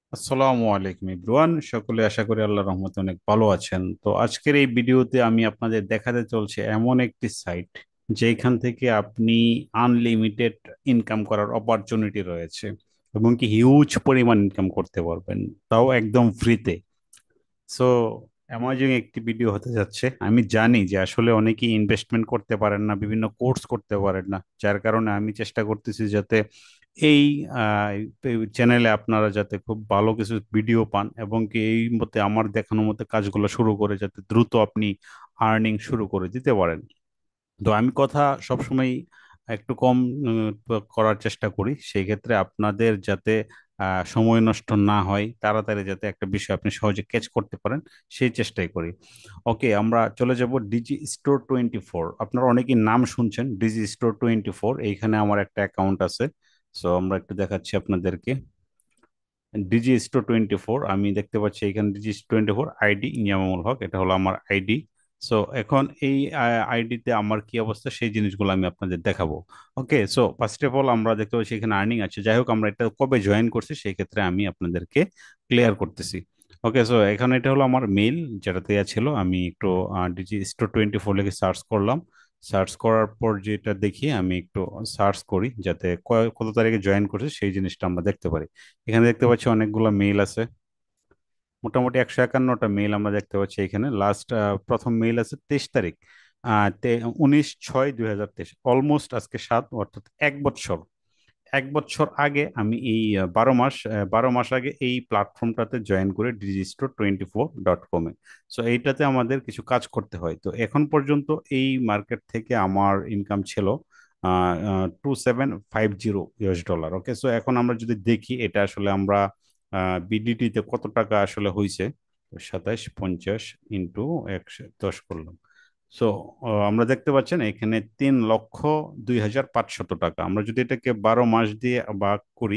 আসসালামু আলাইকুম ইব্রুয়ান, সকলে আশা করি আল্লাহর রহমতে অনেক ভালো আছেন। তো আজকের এই ভিডিওতে আমি আপনাদের দেখাতে চলছে এমন একটি সাইট যেখান থেকে আপনি আনলিমিটেড ইনকাম করার অপরচুনিটি রয়েছে এবং কি হিউজ পরিমাণ ইনকাম করতে পারবেন, তাও একদম ফ্রিতে। সো অ্যামাজিং একটি ভিডিও হতে যাচ্ছে। আমি জানি যে আসলে অনেকেই ইনভেস্টমেন্ট করতে পারেন না, বিভিন্ন কোর্স করতে পারেন না, যার কারণে আমি চেষ্টা করতেছি যাতে এই চ্যানেলে আপনারা যাতে খুব ভালো কিছু ভিডিও পান এবং কি এই মতে আমার দেখানোর মতো কাজগুলো শুরু করে যাতে দ্রুত আপনি আর্নিং শুরু করে দিতে পারেন। তো আমি কথা সবসময় একটু কম করার চেষ্টা করি, সেই ক্ষেত্রে আপনাদের যাতে সময় নষ্ট না হয়, তাড়াতাড়ি যাতে একটা বিষয় আপনি সহজে ক্যাচ করতে পারেন, সেই চেষ্টাই করি। ওকে, আমরা চলে যাব ডিজি স্টোর 24। আপনারা অনেকেই নাম শুনছেন ডিজি স্টোর 24, এইখানে আমার একটা অ্যাকাউন্ট আছে। সো আমরা একটু দেখাচ্ছি আপনাদেরকে। ডিজি স্টোর 24 আমি দেখতে পাচ্ছি এখানে। ডিজি 24 আইডি নিয়ামুল হক, এটা হলো আমার আইডি। সো এখন এই আইডিতে আমার কি অবস্থা সেই জিনিসগুলো আমি আপনাদের দেখাবো। Okay, so first of all আমরা দেখতে পাচ্ছি এখানে আর্নিং আছে। যাই হোক, আমরা এটা কবে জয়েন করছি সেই ক্ষেত্রে আমি আপনাদেরকে ক্লিয়ার করতেছি। ওকে, সো এখানে এটা হলো আমার মেইল, যেটা দেওয়া ছিল। আমি একটু ডিজি স্টোর 24 লিখে সার্চ করলাম। সার্চ করার পর যেটা দেখি, আমি একটু সার্চ করি যাতে কত তারিখে জয়েন করছি সেই জিনিসটা আমরা দেখতে পারি। এখানে দেখতে পাচ্ছি অনেকগুলো মেইল আছে, মোটামুটি 151টা মেইল আমরা দেখতে পাচ্ছি এখানে। লাস্ট প্রথম মেইল আছে 23 তারিখ, 19/6/2023, অলমোস্ট আজকে 7, অর্থাৎ 1 বছর। 1 বছর আগে আমি এই 12 মাস আগে এই প্ল্যাটফর্মটাতে জয়েন করে digistore24.com-এ। সো এইটাতে আমাদের কিছু কাজ করতে হয়। তো এখন পর্যন্ত এই মার্কেট থেকে আমার ইনকাম ছিল 2750 US ডলার। ওকে, সো এখন আমরা যদি দেখি এটা আসলে আমরা বিডিটিতে কত টাকা আসলে হয়েছে। 2750 ইন্টু 110 করলাম। সো আমরা দেখতে পাচ্ছেন এখানে 3,02,500 টাকা। আমরা যদি এটাকে 12 মাস দিয়ে ভাগ করি,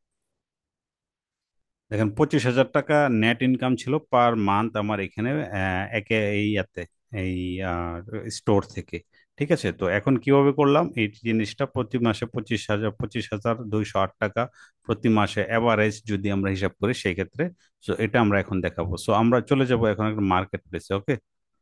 দেখেন 25,000 টাকা নেট ইনকাম ছিল পার মান্থ আমার এখানে, একে এই ইয়াতে, এই স্টোর থেকে। ঠিক আছে, তো এখন কিভাবে করলাম এই জিনিসটা? প্রতি মাসে 25,208 টাকা প্রতি মাসে এভারেজ যদি আমরা হিসাব করি সেই ক্ষেত্রে। সো এটা আমরা এখন দেখাবো। সো আমরা চলে যাব এখন একটা মার্কেট প্লেসে। ওকে,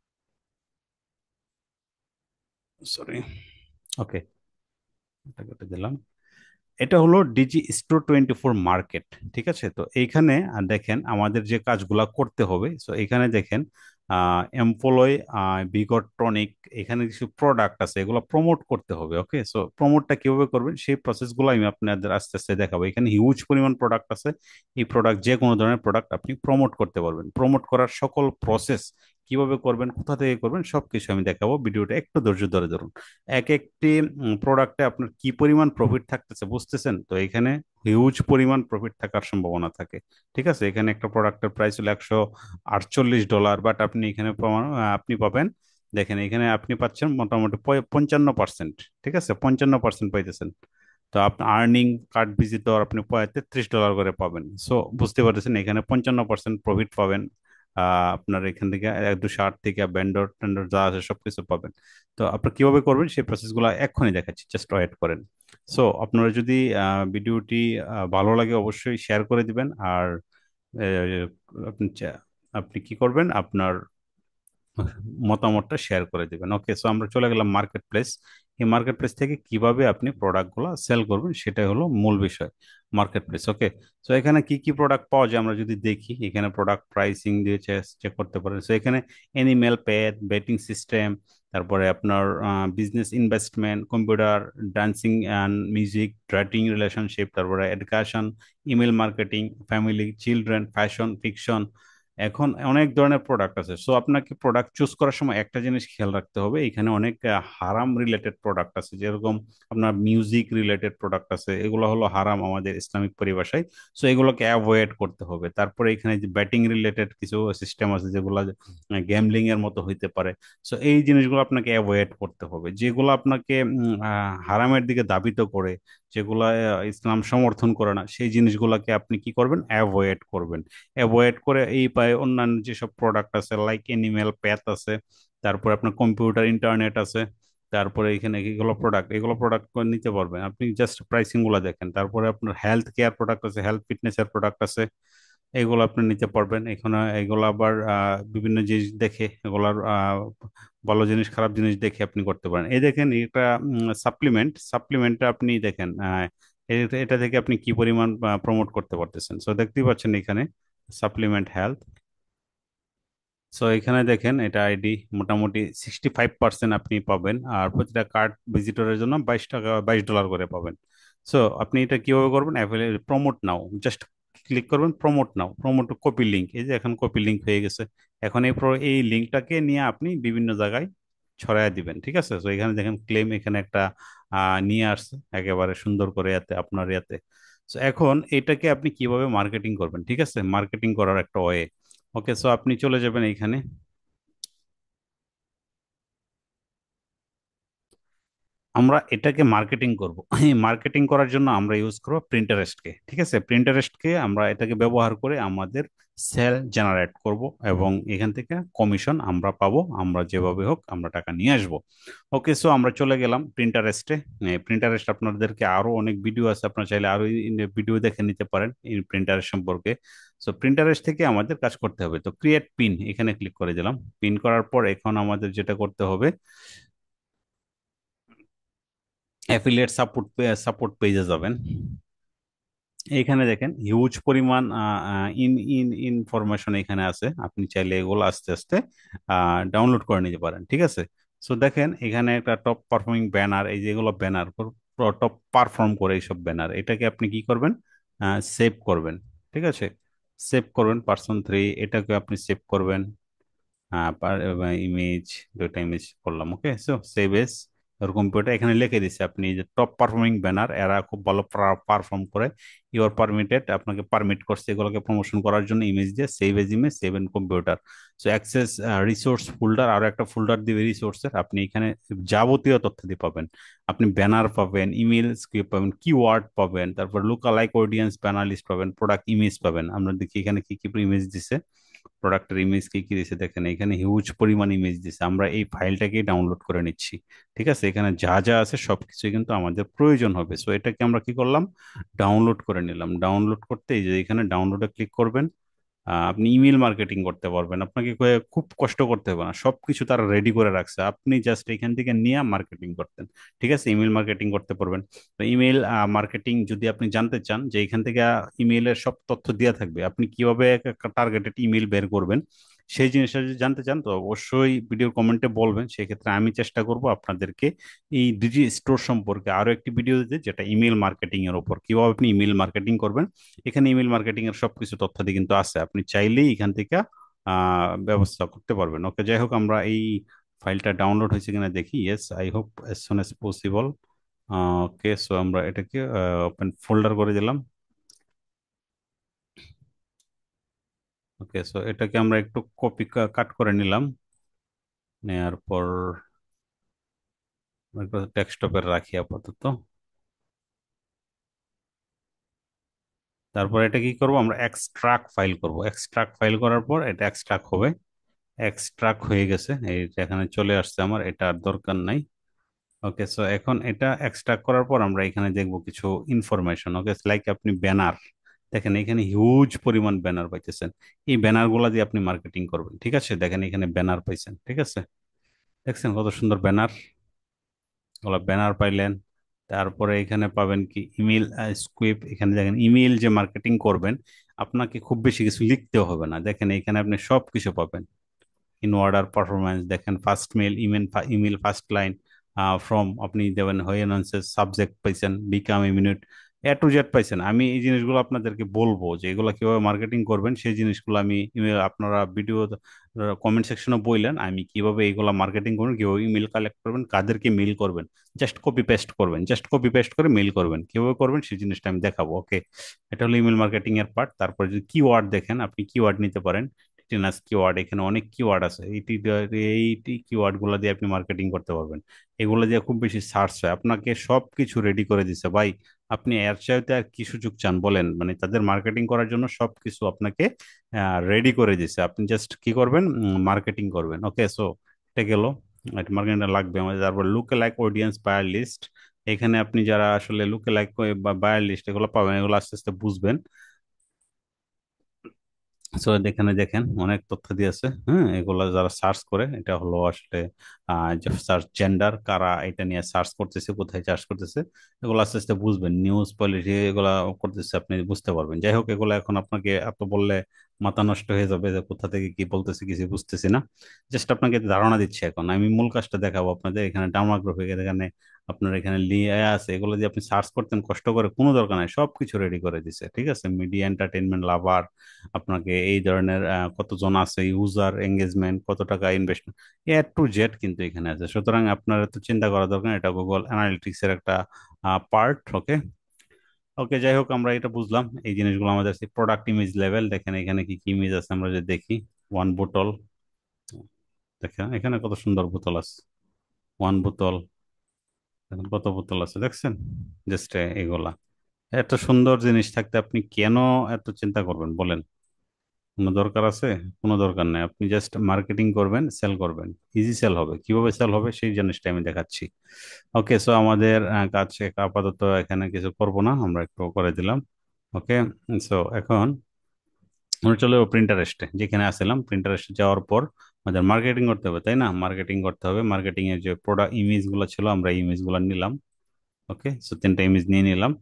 সরি। ওকে, এটা কেটে দিলাম। এটা হলো ডিজি স্টোর 24 মার্কেট। ঠিক আছে, তো এইখানে দেখেন আমাদের যে কাজগুলা করতে হবে। সো এখানে দেখেন এমপ্লয় বিগট্রনিক, এখানে কিছু প্রোডাক্ট আছে, এগুলো প্রমোট করতে হবে। ওকে, সো প্রমোটটা কিভাবে করবেন সেই প্রসেসগুলো আমি আপনাদের আস্তে আস্তে দেখাবো। এখানে হিউজ পরিমাণ প্রোডাক্ট আছে। এই প্রোডাক্ট, যে কোনো ধরনের প্রোডাক্ট আপনি প্রমোট করতে পারবেন। প্রমোট করার সকল প্রসেস কিভাবে করবেন, কোথা থেকে করবেন, সবকিছু আমি দেখাবো। ভিডিওটা একটু ধৈর্য ধরে ধরুন। এক একটি প্রোডাক্টে আপনার কি পরিমাণ প্রফিট থাকতেছে বুঝতেছেন? তো এখানে হিউজ পরিমাণ প্রফিট থাকার সম্ভাবনা থাকে। ঠিক আছে, এখানে একটা প্রোডাক্টের প্রাইস হলো $148, বাট আপনি এখানে আপনি পাবেন, দেখেন এখানে আপনি পাচ্ছেন মোটামুটি 55%। ঠিক আছে, 55% পাইতেছেন। তো আপনার আর্নিং কার্ড ভিজিটর আপনি $33 করে পাবেন। সো বুঝতে পারতেছেন এখানে 55% প্রফিট পাবেন। আপনার এখান থেকে 208 থেকে ভেন্ডর টেন্ডর যা আছে সবকিছু পাবেন। তো আপনি কিভাবে করবেন সেই প্রসেসগুলো এক্ষুনি দেখাচ্ছি, জাস্ট ওয়েট করেন। সো আপনারা যদি ভিডিওটি ভালো লাগে অবশ্যই শেয়ার করে দিবেন। আর আহ, আপনি আপনি কি করবেন, আপনার মতামতটা শেয়ার করে দিবেন। ওকে, সো আমরা চলে গেলাম মার্কেট প্লেস। এই মার্কেট প্লেস থেকে কিভাবে আপনি প্রোডাক্টগুলো সেল করবেন সেটাই হলো মূল বিষয়, মার্কেট প্লেস। ওকে, সো এখানে কি কি প্রোডাক্ট পাওয়া যায় আমরা যদি দেখি, এখানে প্রোডাক্ট প্রাইসিং দিয়ে চেক করতে পারেন। সো এখানে অ্যানিমেল প্যাড, বেটিং সিস্টেম, তারপরে আপনার business investment, computer, dancing and music, dating relationship, তারপরে education, email marketing, family, children, fashion, fiction. এখন অনেক ধরনের প্রোডাক্ট আছে। সো আপনাকে প্রোডাক্ট চুজ করার সময় একটা জিনিস খেয়াল রাখতে হবে, এখানে অনেক হারাম রিলেটেড প্রোডাক্ট আছে। যেরকম আপনার মিউজিক রিলেটেড প্রোডাক্ট আছে, এগুলো হলো হারাম আমাদের ইসলামিক পরিভাষায়। সো এগুলোকে অ্যাভয়েড করতে হবে। তারপরে এখানে যে ব্যাটিং রিলেটেড কিছু সিস্টেম আছে যেগুলো গ্যামলিং এর মতো হইতে পারে। সো এই জিনিসগুলো আপনাকে অ্যাভয়েড করতে হবে, যেগুলো আপনাকে হারামের দিকে ধাবিত করে, যেগুলো ইসলাম সমর্থন করে না, সেই জিনিসগুলোকে আপনি কি করবেন, অ্যাভয়েড করবেন। অ্যাভয়েড করে এই পায়ে অন্যান্য যেসব প্রোডাক্ট আছে লাইক এনিমেল প্যাথ আছে, তারপরে আপনার কম্পিউটার ইন্টারনেট আছে, তারপরে এখানে এগুলো প্রোডাক্ট নিতে পারবেন। আপনি জাস্ট প্রাইসিং গুলো দেখেন। তারপরে আপনার হেলথ কেয়ার প্রোডাক্ট আছে, হেলথ ফিটনেস এর প্রোডাক্ট আছে, এগুলো আপনি নিতে পারবেন। এখানে এগুলো আবার বিভিন্ন জিনিস দেখে এগুলার ভালো জিনিস খারাপ জিনিস দেখে আপনি করতে পারেন। এই দেখেন এটা সাপ্লিমেন্টটা আপনি দেখেন এটা থেকে আপনি কি পরিমাণ প্রমোট করতে পারতেছেন। সো দেখতেই পাচ্ছেন এখানে সাপ্লিমেন্ট হেলথ। সো এখানে দেখেন এটা আইডি মোটামুটি 65% আপনি পাবেন, আর প্রতিটা কার্ড ভিজিটরের জন্য 22 টাকা, $22 করে পাবেন। সো আপনি এটা কিভাবে করবেন? প্রমোট নাও, জাস্ট ক্লিক করবেন promote now, promote copy link, এই যে এখন কপি লিঙ্ক হয়ে গেছে। এখন এই লিঙ্কটাকে নিয়ে আপনি বিভিন্ন জায়গায় ছড়ায় দিবেন, ঠিক আছে? তো এখানে দেখেন ক্লেম, এখানে একটা নিয়ে আসছে একেবারে সুন্দর করে এতে আপনার ইয়াতে। তো এখন এটাকে আপনি কিভাবে মার্কেটিং করবেন, ঠিক আছে? মার্কেটিং করার একটা ওয়ে। ওকে, সো আপনি চলে যাবেন এইখানে। আমরা এটাকে মার্কেটিং করব। এই মার্কেটিং করার জন্য আমরা ইউজ করব প্রিন্টারেস্টকে, ঠিক আছে? প্রিন্টারেস্টকে আমরা এটাকে ব্যবহার করে আমাদের সেল জেনারেট করব, এবং এখান থেকে কমিশন আমরা পাবো। আমরা যেভাবে হোক আমরা টাকা নিয়ে আসবো। ওকে, সো আমরা চলে গেলাম প্রিন্টারেস্টে। প্রিন্টারেস্ট আপনাদেরকে আরো অনেক ভিডিও আছে, আপনারা চাইলে আরো ভিডিও দেখে নিতে পারেন এই প্রিন্টারেস্ট সম্পর্কে। সো প্রিন্টারেস্ট থেকে আমাদের কাজ করতে হবে, তো ক্রিয়েট পিন এখানে ক্লিক করে দিলাম। পিন করার পর এখন আমাদের যেটা করতে হবে, অ্যাফিলিয়েট সাপোর্ট পেজে যাবেন। এখানে দেখেন হিউজ পরিমাণ ইন ইন ইনফরমেশন এখানে আছে, আপনি চাইলে এগুলো আস্তে আস্তে ডাউনলোড করে নিতে পারেন, ঠিক আছে? সো দেখেন এখানে একটা টপ পারফর্মিং ব্যানার, এই যেগুলো ব্যানার টপ পারফর্ম করে এইসব ব্যানার, এটাকে আপনি কি করবেন? সেভ করবেন, ঠিক আছে? সেভ করবেন পার্সন 3, এটাকে আপনি সেভ করবেন। ইমেজ, দুইটা ইমেজ করলাম। Okay, so save as or computer এখানে লিখে দিচ্ছে আপনি যে টপ পারফর্মিং ব্যানার, এরা খুব ভালো পারফর্ম করে, ইউর পারমিটেড, আপনাকে পারমিট করছে এগুলোকে প্রমোশন করার জন্য। ইমেজ দিয়ে save as image, save on computer. So access resource folder, আরো একটা ফোল্ডার দিবে রিসোর্সের, আপনি এখানে যাবতীয় তথ্য দিয়ে পাবেন। আপনি ব্যানার পাবেন, ইমেল স্ক্রিপ্ট পাবেন, কিওয়ার্ড পাবেন, তারপর lookalike audience panel list পাবেন, প্রোডাক্ট ইমেজ পাবেন। আমরা দেখি এখানে কি কি ইমেজ দিছে, প্রোডাক্টের ইমেজ কি কি দিছে দেখেন, এখানে হিউজ পরিমাণ ইমেজ দিছে। আমরা এই ফাইলটাকে ডাউনলোড করে নিচ্ছি, ঠিক আছে? এখানে যা যা আছে সবকিছু কিন্তু আমাদের প্রয়োজন হবে। সো এটাকে আমরা কি করলাম? ডাউনলোড করে নিলাম। ডাউনলোড করতে এই যে এখানে ডাউনলোডে ক্লিক করবেন। আপনি ইমেল মার্কেটিং করতে পারবেন, আপনাকে খুব কষ্ট করতে হবে না, সবকিছু তারা রেডি করে রাখছে, আপনি জাস্ট এখান থেকে নিয়ে মার্কেটিং করতেন, ঠিক আছে? ইমেল মার্কেটিং করতে পারবেন। তো ইমেল মার্কেটিং যদি আপনি জানতে চান যে এখান থেকে ইমেলের সব তথ্য দেওয়া থাকবে, আপনি কিভাবে টার্গেটেড ইমেল বের করবেন, সেই জিনিসটা যদি জানতে চান তো অবশ্যই ভিডিওর কমেন্টে বলবেন, সেক্ষেত্রে আমি চেষ্টা করব আপনাদেরকে এই ডিজি স্টোর সম্পর্কে আরো একটি ভিডিও দিতে, যেটা ইমেল মার্কেটিং এর উপর, কিভাবে আপনি ইমেল মার্কেটিং করবেন। এখানে ইমেল মার্কেটিং এর সবকিছু তথ্যাদি কিন্তু আছে, আপনি চাইলেই এখান থেকে ব্যবস্থা করতে পারবেন। ওকে, যাই হোক আমরা এই ফাইলটা ডাউনলোড হয়েছে কিনা দেখি। Yes, I hope as soon as possible. Okay, so আমরা এটাকে ওপেন ফোল্ডার করে দিলাম। ওকে, সো এটাকে আমরা একটু কপি কাট করে নিলাম। নেয়ার পর ডেস্কটপে রাখি আপাতত। তারপর এটা কি করব? আমরা এক্সট্রাক্ট ফাইল করব। এক্সট্রাক্ট ফাইল করার পর এটা এক্সট্রাক্ট হবে। এক্সট্রাক্ট হয়ে গেছে, এই যে এখানে চলে আসছে, আমার এটা আর দরকার নাই। ওকে, সো এখন এটা এক্সট্রাক্ট করার পর আমরা এখানে দেখবো কিছু ইনফরমেশন। ওকে, লাইক আপনি ব্যানার দেখেন, এখানে হিউজ পরিমাণ ব্যানার পাইতেছেন। এই ব্যানার গুলা দিয়ে আপনি মার্কেটিং করবেন, ঠিক আছে? দেখেন এখানে ব্যানার পাইছেন, ঠিক আছে? দেখছেন কত সুন্দর ব্যানার, ওগুলা ব্যানার পাইলেন। তারপরে এখানে পাবেন কি ইমেল স্ক্রিপ্ট, এখানে দেখেন ইমেল যে মার্কেটিং করবেন, আপনাকে খুব বেশি কিছু লিখতেও হবে না। দেখেন এখানে আপনি সব কিছু পাবেন। ইন অর্ডার পারফরমেন্স দেখেন, first mail, email first line from, আপনি দেবেন হয়ে আনসার, সাবজেক্ট পাইছেন, become a minute, A to Z পাইছেন। আমি এই জিনিসগুলো আপনাদেরকে বলবো যে এগুলো কিভাবে মার্কেটিং করবেন, সেই জিনিসগুলো আমি email, আপনারা ভিডিও কমেন্ট সেকশনে বললেন আমি কিভাবে এইগুলা মার্কেটিং করবেন, কিভাবে ইমেল কালেক্ট করবেন, কাদেরকে মেল করবেন। জাস্ট কপি পেস্ট করবেন, জাস্ট কপি পেস্ট করে মেল করবেন, কিভাবে করবেন সেই জিনিসটা আমি দেখাবো। ওকে, এটা হলো ইমেল মার্কেটিং এর পার্ট। তারপরে যদি কিওয়ার্ড দেখেন, আপনি কিওয়ার্ড নিতে পারেন। টিনাস কিওয়ার্ড, এখানে অনেক কিওয়ার্ড আছে, এইটি কিওয়ার্ড গুলো দিয়ে আপনি মার্কেটিং করতে পারবেন। এগুলো দিয়ে খুব বেশি সার্চ হয়, আপনাকে সব কিছু রেডি করে দিছে ভাই। আপনি এর চাইতে আর কি সুযোগ চান বলেন? মানে তাদের মার্কেটিং করার জন্য সবকিছু আপনাকে রেডি করে দিছে, আপনি জাস্ট কি করবেন? মার্কেটিং করবেন। ওকে, সো এটা গেল, মার্কেটিংটা লাগবে আমাদের। তারপর লুকে লাইক অডিয়েন্স বায়ার লিস্ট, এখানে আপনি যারা আসলে লুকে লাইক বা বায়ার লিস্ট এগুলো পাবেন, এগুলো আস্তে আস্তে বুঝবেন। সো এখানে দেখেন অনেক তথ্য দিয়েছে। হ্যাঁ, এগুলা যারা সার্চ করে, এটা হলো আসলে যে সার্চ জেন্ডার, কারা এটা নিয়ে সার্চ করতেছে, কোথায় সার্চ করতেছে, এগুলো আস্তে আস্তে বুঝবেন। নিউজ পলিটি এগুলা করতেছে, আপনি বুঝতে পারবেন। যাই হোক, এগুলো এখন আপনাকে এত বললে মাথা নষ্ট হয়ে যাবে যে কোথা থেকে কি বলতেছে কিছু বুঝতেছি না। জাস্ট আপনাকে ধারণা দিচ্ছি। এখন আমি মূল কাজটা দেখাবো আপনাদের। এখানে ডার্মাগ্রাফি, এখানে আপনার এখানে আছে, এগুলো দিয়ে আপনি সার্চ করতেন কষ্ট করে, কোনো দরকার নাই, সবকিছু রেডি করে দিছে। ঠিক আছে, মিডিয়া এন্টারটেনমেন্ট লাভার, আপনাকে এই ধরনের কতজন আছে, ইউজার এঙ্গেজমেন্ট, কত টাকা ইনভেস্টমেন্ট, A to Z কিন্তু এখানে আছে। সুতরাং আপনার তো চিন্তা করা দরকার না, এটা গুগল অ্যানালিটিক্স এর একটা পার্ট। ওকে, ওকে, যাই হোক, আমরা এটা বুঝলাম। এই জিনিসগুলো আমাদের প্রোডাক্ট ইমেজ লেভেল, দেখেন এখানে কি কি ইমেজ আছে আমরা যদি দেখি। ওয়ান বোতল, দেখেন এখানে কত সুন্দর বোতল আছে। ওয়ান বোতল, এখন কত বোতল আছে দেখছেন, জাস্ট এগুলা। এত সুন্দর জিনিস থাকতে আপনি কেন এত চিন্তা করবেন বলেন? কোনো দরকার আছে? কোনো দরকার নেই। আপনি জাস্ট মার্কেটিং করবেন, সেল করবেন, ইজি সেল হবে। কিভাবে সেল হবে সেই জিনিসটা আমি দেখাচ্ছি। ওকে, সো আমাদের কাজ আপাতত এখানে কিছু করব না, আমরা একটু করে দিলাম। ওকে, সো এখন আমরা চলে যাবো প্রিন্টারেস্টে, যেখানে আসছিলাম। প্রিন্টারেস্টে যাওয়ার পর আমাদের মার্কেটিং করতে হবে, তাই না? মার্কেটিং করতে হবে। মার্কেটিং এর যে প্রোডাক্ট ইমেজ গুলো ছিল, আমরা এই ইমেজ গুলো নিলাম। ওকে, সো তিনটা ইমেজ নিয়ে নিলাম।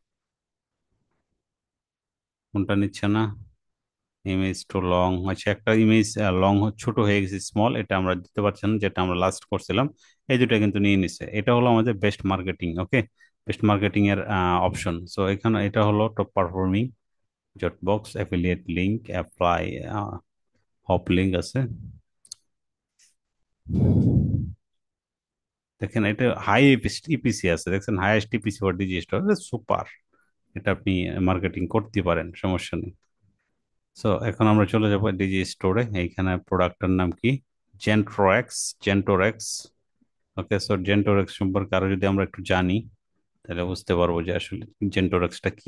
কোনটা নিচ্ছে না? ইমেজ টু লং, আচ্ছা একটা ইমেজ লং ছোট হয়ে গেছে, স্মল, এটা আমরা দিতে পারছি না, যেটা আমরা লাস্ট করছিলাম। এই দুটো কিন্তু নিয়ে নিছে। এটা হলো আমাদের best marketing. Okay, best marketing এর অপশন। সো এখানে এটা হলো top performing, jot box, affiliate link, apply, hop link আছে। দেখেন এটা হাই ইপিসি আছে, দেখছেন highest EPC for Digistore, super. এটা আপনি মার্কেটিং করতে পারেন, সমস্যা নেই। সো এখন আমরা চলে যাবো ডিজি স্টোরে। এইখানে প্রোডাক্টের নাম কি? জেন্ট্রোএক্স, জেন্টোরেক্স। ওকে, সো জেন্টোরেক্স সম্পর্কে আরো যদি আমরা একটু জানি, তাহলে বুঝতে পারবো যে আসলে জেন্টোরেক্সটা কি।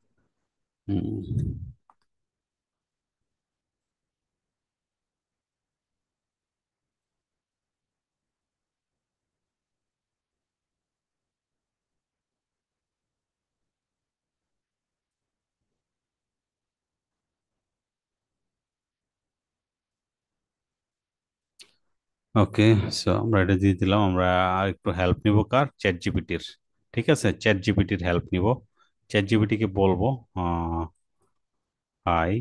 ওকে, সো আমরা এটা দিয়ে দিলাম। আমরা আর একটু হেল্প নিব কার? চ্যাট জিপিটির। ঠিক আছে, চ্যাট জিপিটির হেল্প নিব। চ্যাট জিপিটি কে বলবো হাই।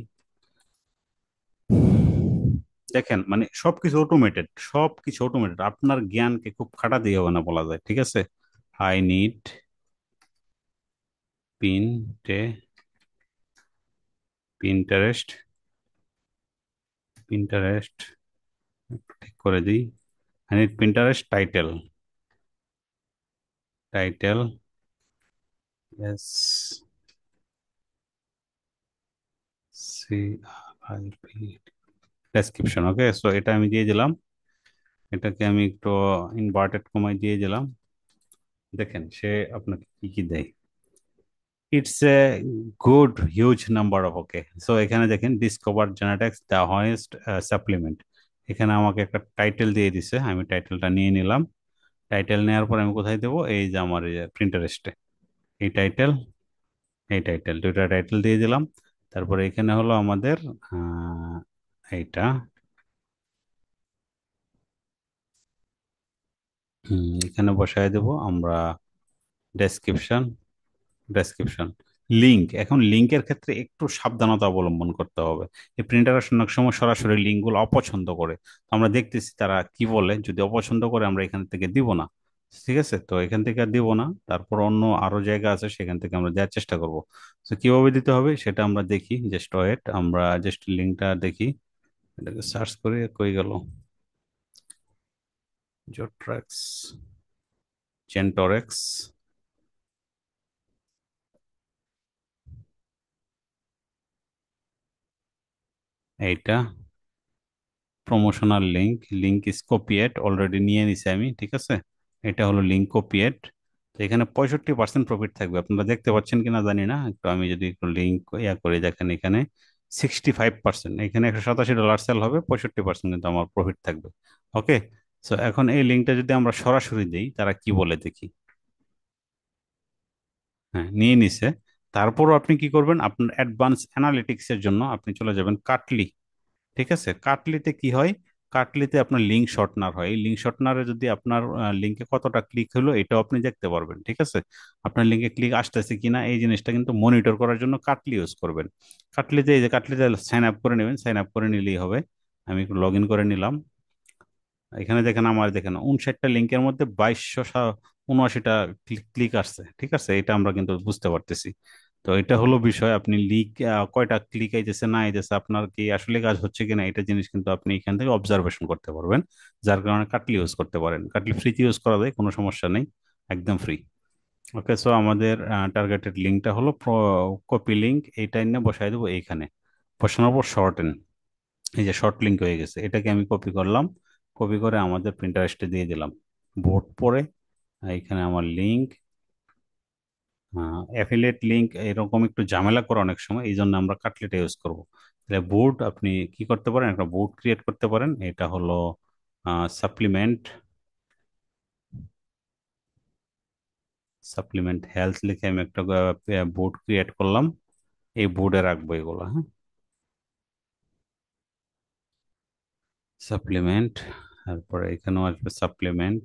দেখেন মানে সবকিছু অটোমেটেড, সবকিছু অটোমেটেড, আপনার জ্ঞানকে খুব খাটাতে হবে না বলা যায়। ঠিক আছে, I need Pinte Pinterest, Pinterest ঠিক করে দিই। I need Pinterest title, title, S C I P, description. Okay, so এটা আমি দিয়ে দিলাম। এটাকে আমি একটু ইনভার্টেড কমাই দিয়ে দিলাম। দেখেন সে আপনাকে কি কি দেয়। It's a good huge number of. Okay, so এখানে দেখেন discover genetics the highest supplement. এখানে আমাকে একটা টাইটেল দিয়ে দিছে, আমি টাইটেলটা নিয়ে নিলাম। টাইটেল নেওয়ার পর আমি কোথায় দেবো? এই যে আমার প্রিন্টারেস্টে। এই টাইটেল, এই টাইটেল, দুইটা টাইটেল দিয়ে দিলাম। তারপরে এখানে হলো আমাদের এইটা, এখানে বসায় দেব আমরা ডেসক্রিপশন, ডেসক্রিপশন, লিঙ্ক। এখন লিঙ্কের ক্ষেত্রে একটু সাবধানতা অবলম্বন করতে হবে। এই প্রিন্টাররা অনেক সময় সরাসরি লিঙ্কগুলো অপছন্দ করে। তো আমরা দেখতেছি তারা কি বলে, যদি অপছন্দ করে আমরা এখান থেকে দিব না। ঠিক আছে, তো এখান থেকে আর দিব না। তারপর অন্য আরো জায়গা আছে, সেখান থেকে আমরা দেওয়ার চেষ্টা করব। তো কিভাবে দিতে হবে সেটা আমরা দেখি। জাস্ট ওয়েট, আমরা জাস্ট লিঙ্কটা দেখি। এটাকে সার্চ করে কই গেল? জোট্রাক্স, জেন্টরেক্স, এইটা promotional link, link is copied, already নিয়ে নিছি আমি। ঠিক আছে, এটা হলো লিঙ্ক কপিয়েট। তো এখানে 65% প্রফিট থাকবে, আপনারা দেখতে পাচ্ছেন কিনা জানি না। একটু আমি যদি একটু লিঙ্ক ইয়া করে দেখেন, এখানে 65%, এখানে $187 সেল হবে, 65% কিন্তু আমার প্রফিট থাকবে। ওকে, সো এখন এই লিঙ্কটা যদি আমরা সরাসরি দিই, তারা কি বলে দেখি। হ্যাঁ, নিয়ে নিছে। তারপরও আপনি কি করবেন, আপনার অ্যাডভান্স অ্যানালিটিক্স এর জন্য আপনি চলে যাবেন কাটলি। ঠিক আছে, কাটলিতে কি হয়, কাটলিতে আপনার লিঙ্ক শর্টনার হয়। এই লিঙ্ক শর্টনারে যদি আপনার লিঙ্কে কতটা ক্লিক হলো এটাও আপনি দেখতে পারবেন। ঠিক আছে, আপনার লিঙ্কে ক্লিক আসতেছে কিনা এই জিনিসটা কিন্তু মনিটর করার জন্য কাটলি ইউজ করবেন। কাটলিতে এই যে কাটলিতে সাইন আপ করে নেবেন, সাইন আপ করে নিলেই হবে। আমি একটু লগ ইন করে নিলাম। এখানে দেখেন, আমার দেখেন 59টা লিঙ্কের মধ্যে 2279টা ক্লিক আসছে। ঠিক আছে, এটা আমরা কিন্তু বুঝতে পারতেছি। তো এটা হলো বিষয়, আপনি লিক কয়টা ক্লিক আইতেছে না আইতেছে, আপনার কি আসলে কাজ হচ্ছে কিনা, এটা জিনিস কিন্তু আপনি এখান থেকে অবজারভেশন করতে পারবেন। যার কারণে কাটলি ইউজ করতে পারেন, কাটলি ফ্রিতে ইউজ করা যায়, কোনো সমস্যা নেই, একদম ফ্রি। ওকে, সো আমাদের টার্গেটেড লিঙ্কটা হলো কপি লিঙ্ক, এইটা এনে বসাই দেবো এইখানে। বসানোর পর শর্টেন, এই যে শর্ট লিঙ্ক হয়ে গেছে, এটাকে আমি কপি করলাম। কপি করে আমাদের প্রিন্টারেস্টে দিয়ে দিলাম। বোর্ড পরে এখানে আমার লিঙ্ক, অ্যাফিলিয়েট লিঙ্ক এরকম একটু ঝামেলা করে অনেক সময়, এই জন্য আমরা কাটলেটা ইউজ করব। তাহলে বোর্ড আপনি কি করতে পারেন, একটা বোর্ড ক্রিয়েট করতে পারেন। এটা হলো সাপ্লিমেন্ট, সাপ্লিমেন্ট হেলথ লিখে আমি একটা বোর্ড ক্রিয়েট করলাম। এই বোর্ডে রাখবো এগুলো, হ্যাঁ। সাপ্লিমেন্ট, তারপরে এখানেও আসবে সাপ্লিমেন্ট।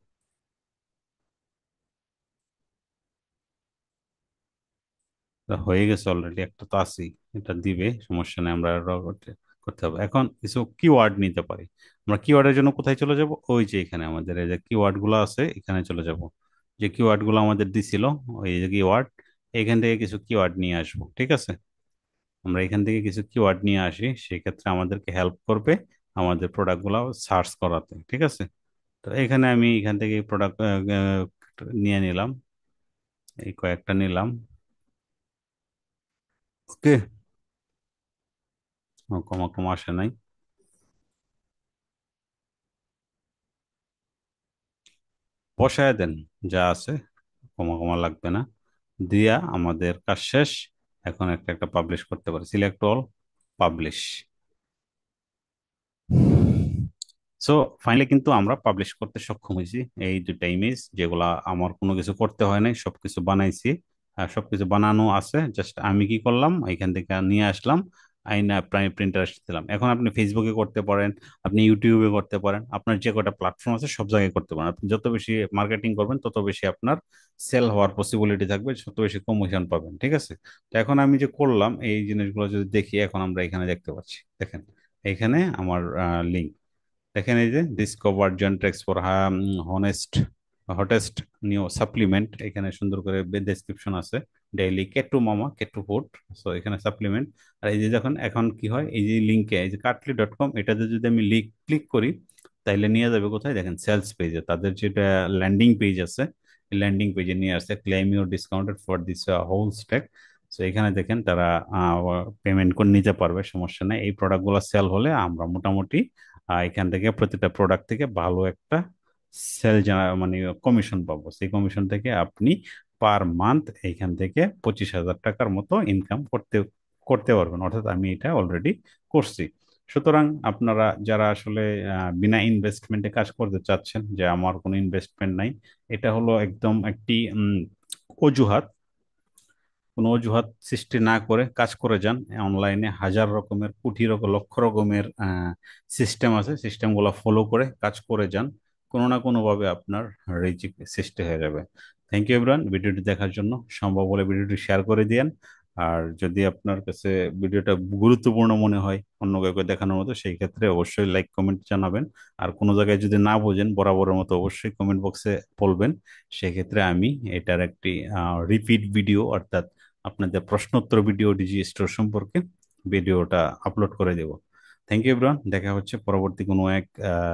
হয়ে গেছে অলরেডি, একটা তো আছেই, এটা দিবে, সমস্যা নেই, আমরা আরো করতে করতে হবে। এখন কিছু কিওয়ার্ড নিতে পারি। আমরা কিওয়ার্ডের জন্য কোথায় চলে যাব, ওই যে এখানে আমাদের এই যে কিওয়ার্ড গুলো আছে এখানে চলে যাব। যে কিওয়ার্ড গুলো আমাদের দিছিল, ওই যে কিওয়ার্ড, এখান থেকে কিছু কিওয়ার্ড নিয়ে আসবো। ঠিক আছে, আমরা এখান থেকে কিছু কিওয়ার্ড নিয়ে আসি, সেক্ষেত্রে আমাদেরকে হেল্প করবে আমাদের প্রোডাক্ট গুলো সার্চ করাতে। ঠিক আছে, তো এখানে আমি এখান থেকে প্রোডাক্ট নিয়ে নিলাম, এই কয়েকটা নিলাম। ওকে, কমা কমা আসে নাই, বসায় দেন যা আছে, কমা কমা লাগবে না। দিয়া আমাদের কাজ শেষ। এখন একটা একটা পাবলিশ করতে পারি, select all, publish. So finally কিন্তু আমরা পাবলিশ করতে সক্ষম হয়েছি। এই দুটা ইমেজ যেগুলা আমার কোনো কিছু করতে হয় নাই, সবকিছু বানাইছি, আর সবকিছু বানানো আছে, জাস্ট আমি কি করলাম এখান থেকে নিয়ে আসলাম, আইনা প্রাইম প্রিন্টার দিলাম। এখন আপনি ফেসবুকে করতে পারেন, আপনি ইউটিউবে করতে পারেন, আপনার যে কটা প্ল্যাটফর্ম আছে সব জায়গায় করতে পারেন। আপনি যত বেশি মার্কেটিং করবেন তত বেশি আপনার সেল হওয়ার পসিবিলিটি থাকবে, তত বেশি কমিশন পাবেন। ঠিক আছে, তো এখন আমি যে করলাম এই জিনিসগুলো যদি দেখি, এখন আমরা এখানে দেখতে পাচ্ছি, দেখেন এখানে আমার লিঙ্ক, দেখেন এই যে ডিসকভার জেন্ট্রেক্স for honest hottest new supplement, এখানে সুন্দর করে ডেসক্রিপশন আছে, daily keto mama keto food. So এখানে সাপ্লিমেন্ট। আর এই যে যখন এখন কি হয়, এই যে লিঙ্কে, এই যে কাটলি.com, এটাতে যদি আমি ক্লিক করি, তাইলে নিয়ে যাবে কোথায়, দেখেন সেলস পেজে, তাদের যেটা ল্যান্ডিং পেজ আছে, ল্যান্ডিং পেজে নিয়ে আসছে, claim your discounted for this whole stack. So এখানে দেখেন তারা পেমেন্ট করে নিতে পারবে, সমস্যা নেই। এই প্রোডাক্টগুলো সেল হলে আমরা মোটামুটি এখান থেকে প্রতিটা প্রোডাক্ট থেকে ভালো একটা মানে কমিশন পাবো। সেই কমিশন থেকে আপনি পার মান্থ এইখান থেকে 25,000 টাকার মতো ইনকাম করতে করতে পারবেন, অর্থাৎ আমি এটা অলরেডি করছি। সুতরাং আপনারা যারা আসলে বিনা ইনভেস্টমেন্টে কাজ করতে চাচ্ছেন, যে আমার কোনো ইনভেস্টমেন্ট নাই, এটা হলো একদম একটি অজুহাত। কোনো অজুহাত সৃষ্টি না করে কাজ করে যান। অনলাইনে হাজার রকমের, কোটি রকম, লক্ষ রকমের সিস্টেম আছে, সিস্টেমগুলো ফলো করে কাজ করে যান, কোনো না কোনো ভাবে আপনার রিজিক সৃষ্টি হয়ে যাবে। থ্যাংক ইউ এভরিওয়ান ভিডিওটি দেখার জন্য। সম্ভব হলে ভিডিওটি শেয়ার করে দিয়েন। আর যদি আপনার কাছে ভিডিওটা গুরুত্বপূর্ণ মনে হয় অন্য কাউকে দেখানোর মতো, সেই ক্ষেত্রে অবশ্যই লাইক কমেন্ট জানাবেন। আর কোনো জায়গায় যদি না বোঝেন, বরাবরের মতো অবশ্যই কমেন্ট বক্সে বলবেন। সেক্ষেত্রে আমি এটার একটি রিপিট ভিডিও, অর্থাৎ আপনাদের প্রশ্নোত্তর ভিডিও ডিজি স্টোর সম্পর্কে ভিডিওটা আপলোড করে দেব। থ্যাংক ইউ এভরিওয়ান, দেখা হচ্ছে পরবর্তী কোনো এক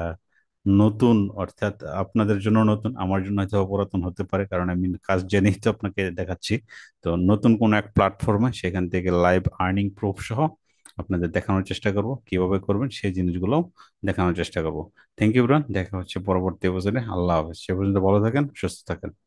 নতুন, অর্থাৎ আপনাদের জন্য নতুন, আমার জন্য হয়তো পুরাতন হতে পারে, কারণ আমি কাজ জেনেই তো আপনাকে দেখাচ্ছি। তো নতুন কোনো এক প্ল্যাটফর্মে সেখান থেকে লাইভ আর্নিং প্রুফ সহ আপনাদের দেখানোর চেষ্টা করব, কিভাবে করবেন সেই জিনিসগুলো দেখানোর চেষ্টা করব। থ্যাংক ইউ এভরিওয়ান, দেখা হচ্ছে পরবর্তী এপিসোডে। আল্লাহ হাফেজ, সে পর্যন্ত ভালো থাকেন, সুস্থ থাকেন।